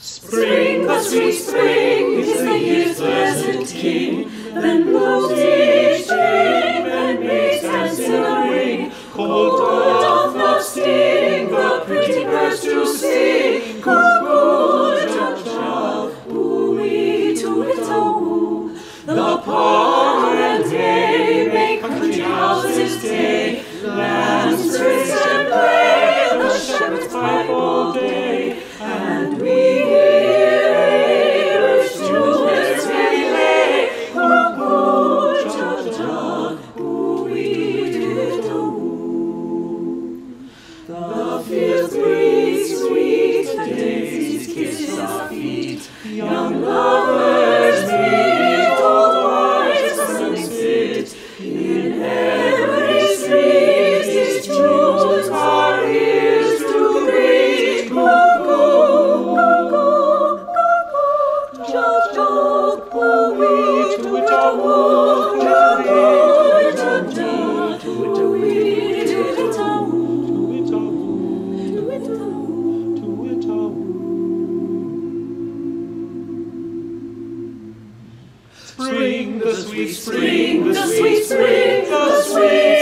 Spring, the sweet spring, is the year's blessed king. Then blows each string, then maids dance in a ring. Cold doth not sting, the pretty birds do sing. Cuckoo, cha-cha, ooh-wee, too-little-oo. The palmer and day make country houses gay. Lambs frisk and play, the shepherds pipe all day. And we hear instruments really lay. Cuckoo, cha-cha, ooh-wee-diddle-oo. The fields breathe sweet, the daisies kiss our feet. Young lovers meet, old wives suddenly sit. In every street these tunes our ears do greet. Cuckoo, cuckoo, cuckoo, cha-cha, ooh-wee, too-wee-ta-woo, cuckoo, cha-cha, ooh-wee, too-wee-ta-woo. Spring, the sweet spring, the sweet spring, the sweet